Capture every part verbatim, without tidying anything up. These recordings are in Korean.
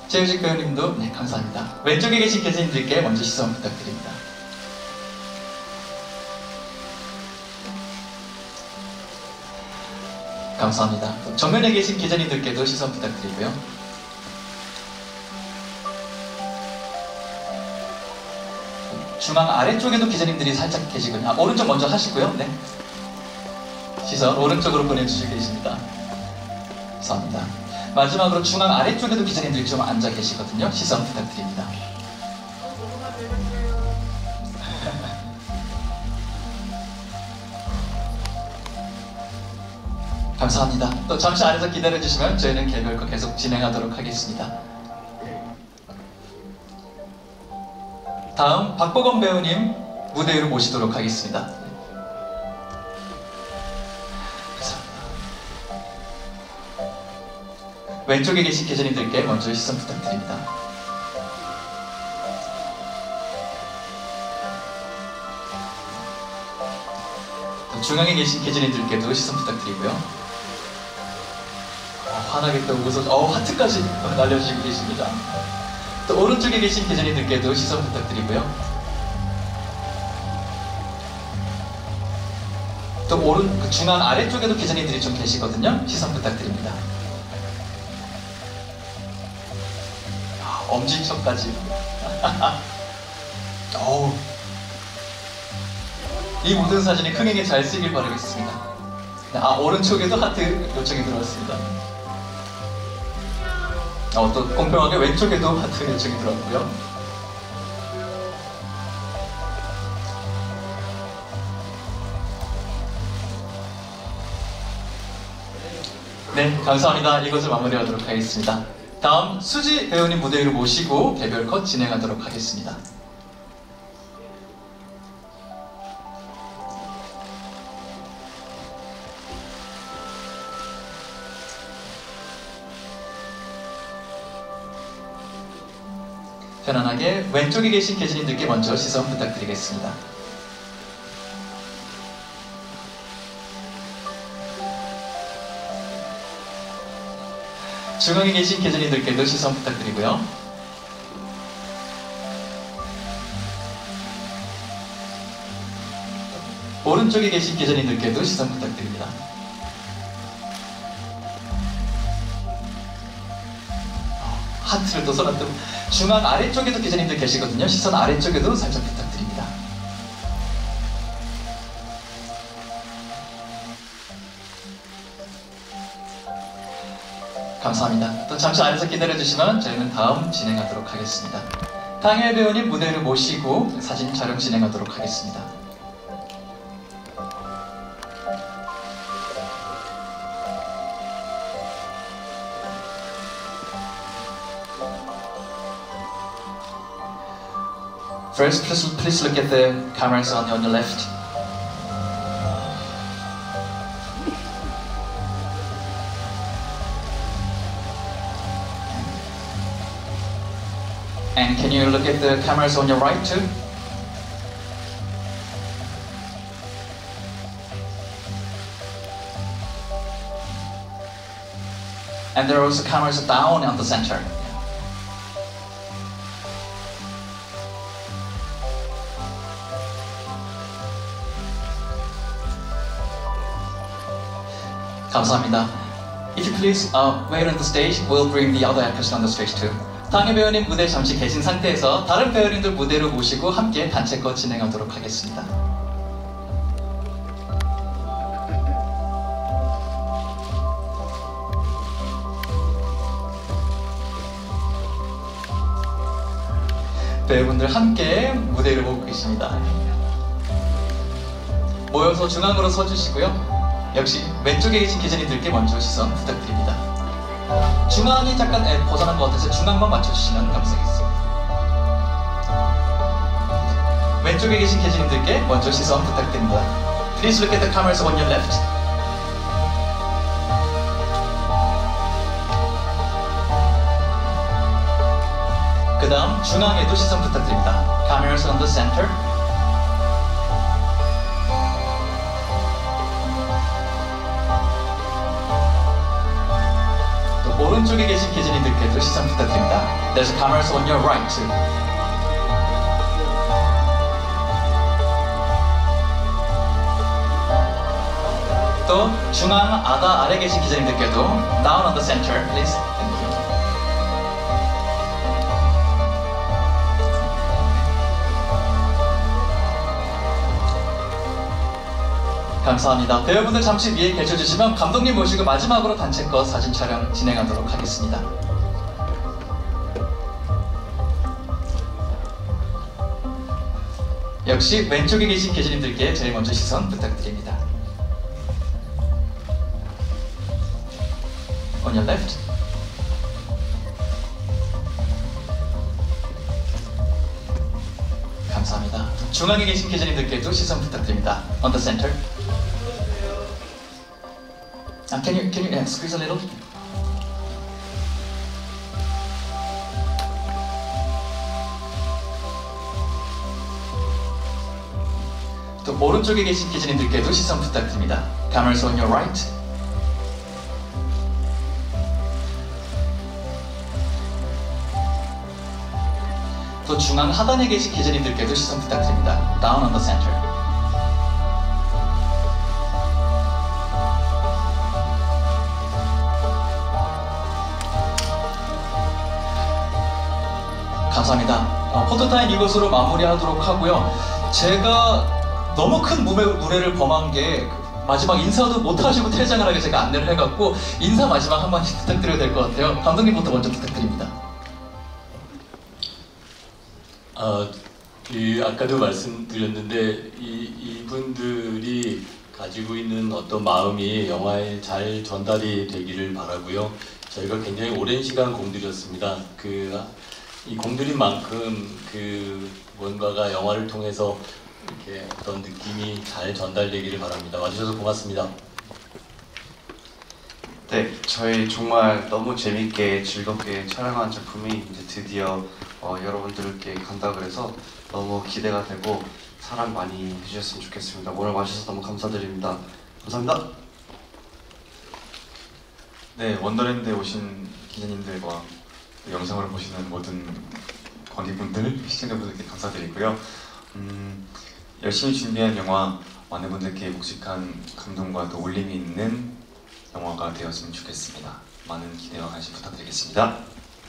최유식 배우님도 네, 감사합니다. 왼쪽에 계신 기자님들께 먼저 시선 부탁드립니다. 감사합니다. 정면에 계신 기자님들께도 시선 부탁드리고요. 중앙 아래쪽에도 기자님들이 살짝 계시군요. 아, 오른쪽 먼저 하시고요. 네. 시선 오른쪽으로 보내주시고 계십니다. 감사합니다. 마지막으로 중앙 아래쪽에도 기자님들이 좀 앉아 계시거든요. 시선 부탁드립니다. 감사합니다. 또 잠시 안에서 기다려주시면 저희는 개별컷 계속 진행하도록 하겠습니다. 다음 박보검 배우님 무대 위로 모시도록 하겠습니다. 감사합니다. 왼쪽에 계신 기자님들께 먼저 시선 부탁드립니다. 중앙에 계신 기자님들께도 시선 부탁드리고요. 어, 환하게 또 웃어, 어, 하트까지 날려주시고 계십니다. 또 오른쪽에 계신 기자님들께도 시선 부탁드리고요. 또 오른 그 중앙 아래쪽에도 기자님들이 좀 계시거든요. 시선 부탁드립니다. 아, 엄지척까지. 어우. 이 모든 사진이 흥행에 잘 쓰길 바라겠습니다. 아, 오른쪽에도 하트 요청이 들어왔습니다. 어, 또 공평하게 왼쪽에도 하트 요청이 들어왔고요. 네, 감사합니다. 이것을 마무리하도록 하겠습니다. 다음 수지 배우님 무대 위로 모시고 개별 컷 진행하도록 하겠습니다. 편안하게 왼쪽에 계신 기자님들께 먼저 시선 부탁드리겠습니다. 중앙에 계신 기자님들께도 시선 부탁드리고요. 오른쪽에 계신 기자님들께도 시선 부탁드립니다. 하트를 또 쏟았던 중앙 아래쪽에도 기자님들 계시거든요. 시선 아래쪽에도 살짝 부탁드립니다. 감사합니다. 또 잠시 안에서 기다려주시면 저희는 다음 진행하도록 하겠습니다. 강혜일 배우님 무대를 모시고 사진 촬영 진행하도록 하겠습니다. First, please, please look at the cameras on, on your left. And can you look at the cameras on your right too? And there are also cameras down on the center. 감사합니다. If you please uh, wait on the stage, we'll bring the other actors on the stage too. 당의 배우님 무대 잠시 계신 상태에서 다른 배우님들 무대로 모시고 함께 단체컷 진행하도록 하겠습니다. 배우분들 함께 무대를 보고 계십니다. 모여서 중앙으로 서주시고요. 역시 왼쪽에 계신 기자님들께 먼저 시선 부탁드립니다. 중앙이 잠깐 에, 벗어난 것 같아서 중앙만 맞춰주시면 감사하겠습니다. 왼쪽에 계신 기자님들께 먼저 시선 부탁드립니다. Please look at the cameras on your left. 그 다음 중앙에도 시선 부탁드립니다. Cameras on the center. 오른쪽에 계신 기자님들께도 시선 부탁드립니다. There's cameras on your right too. 또 중앙 아다 아래 계신 기자님들께도 down on the center, please. Thank you. 감사합니다. 배우분들 잠시 위에 계셔주시면 감독님 모시고 마지막으로 단체컷 사진 촬영 진행하도록 하겠습니다. 역시 왼쪽에 계신 기자님들께 제일 먼저 시선 부탁드립니다. On your left. 감사합니다. 중앙에 계신 기자님들께도 시선 부탁드립니다. On the center. Uh, can you can you uh, squeeze a little? 또 오른쪽에 계신 기자님들께도 시선 부탁드립니다. Cameras on your right. 또 중앙 하단에 계신 기자님들께도 시선 부탁드립니다. Down on the center. 감사합니다. 어, 포토타임 이것으로 마무리하도록 하고요. 제가 너무 큰 무례, 무례를 범한 게 마지막 인사도 못하시고 퇴장을 하게 제가 안내를 해갖고 인사 마지막 한마디 부탁드려야 될 것 같아요. 감독님부터 먼저 부탁드립니다. 아, 이 아까도 말씀드렸는데 이, 이분들이 가지고 있는 어떤 마음이 영화에 잘 전달이 되기를 바라고요. 저희가 굉장히 오랜 시간 공들였습니다. 그 이 공들인 만큼 그 뭔가가 영화를 통해서 이렇게 어떤 느낌이 잘 전달되기를 바랍니다. 와주셔서 고맙습니다. 네, 저희 정말 너무 재밌게 즐겁게 촬영한 작품이 이제 드디어 어, 여러분들께 간다 그래서 너무 기대가 되고 사랑 많이 해주셨으면 좋겠습니다. 오늘 와주셔서 너무 감사드립니다. 감사합니다. 네, 원더랜드에 오신 기자님들과 영상을 보시는 모든 관객분들, 시청자분들께 감사드리고요. 음, 열심히 준비한 영화 많은 분들께 묵직한 감동과 또 울림이 있는 영화가 되었으면 좋겠습니다. 많은 기대와 관심 부탁드리겠습니다.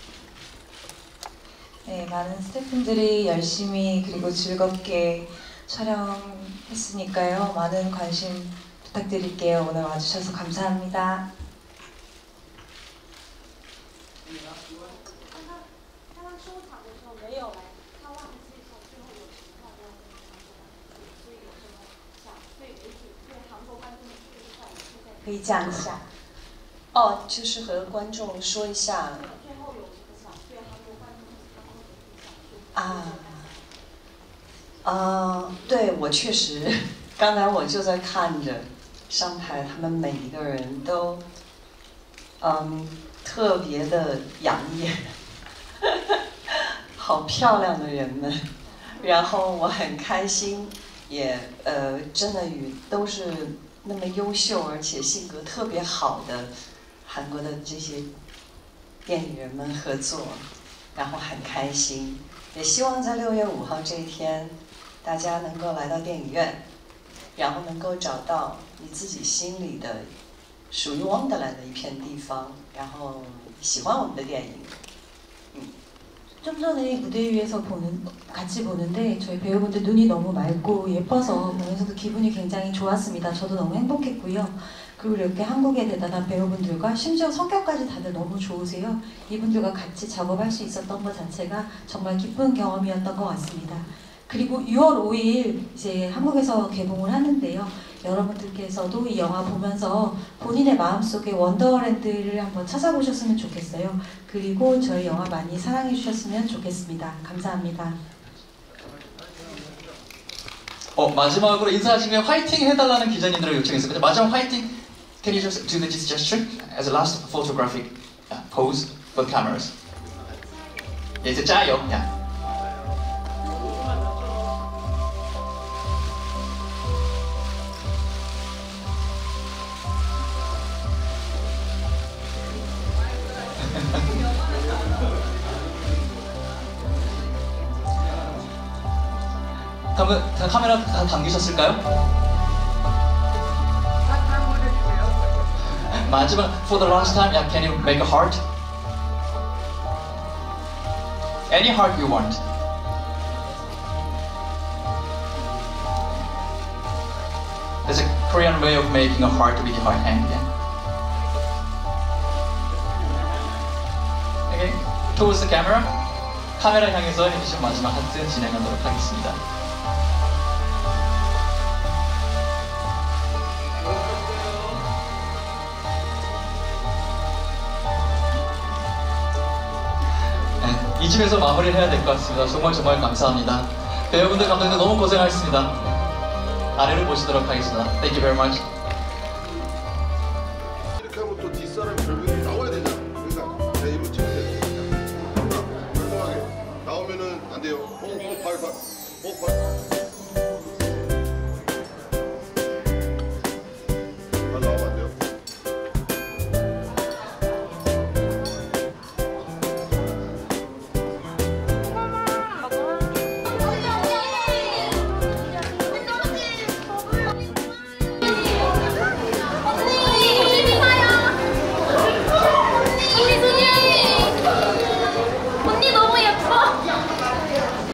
네, 많은 스태프분들이 열심히 그리고 즐겁게 촬영했으니까요. 많은 관심 부탁드릴게요. 오늘 와주셔서 감사합니다.可以讲一下哦，就是和观众说一下。啊，呃，对，我确实，刚才我就在看着上台，他们每一个人都，嗯，特别的养眼，好漂亮的人们，然后我很开心，也呃，真的与都是那么优秀而且性格特别好的韩国的这些电影人们合作，然后很开心。也希望在六月五号这一天，大家能够来到电影院，然后能够找到你自己心里的属于Wonderland的一片地方，然后喜欢我们的电影。 좀 전에 무대 위에서 보는, 같이 보는데 저희 배우분들 눈이 너무 맑고 예뻐서 보면서도 기분이 굉장히 좋았습니다. 저도 너무 행복했고요. 그리고 이렇게 한국의 대단한 배우분들과 심지어 성격까지 다들 너무 좋으세요. 이분들과 같이 작업할 수 있었던 것 자체가 정말 기쁜 경험이었던 것 같습니다. 그리고 유월 오일 이제 한국에서 개봉을 하는데요. 여러분들께서도 이 영화 보면서 본인의 마음속에 원더랜드를 한번 찾아보셨으면 좋겠어요. 그리고 저희 영화 많이 사랑해 주셨으면 좋겠습니다. 감사합니다. 어, 마지막으로 인사하시면 화이팅 해달라는 기자님들을 요청했습니다. 마지막 화이팅! Can you just do this gesture as a last photographic uh, pose for the cameras? 예, 이제 짜요. Yeah. 담, 카메라 다 당기셨을까요? 마지막 for the last time, yeah, can you make a heart? Any heart you want. There's a Korean way of making a heart with your right hand. Yeah. Okay, towards the camera. 카메라 향해서 해주신 마지막 하트 진행하도록 하겠습니다. 네, 이쯤에서 마무리를 해야 될 것 같습니다. 정말 정말 감사합니다. 배우분들, 감독님들 너무 고생하셨습니다. 아래로 모시도록 하겠습니다. Thank you very much.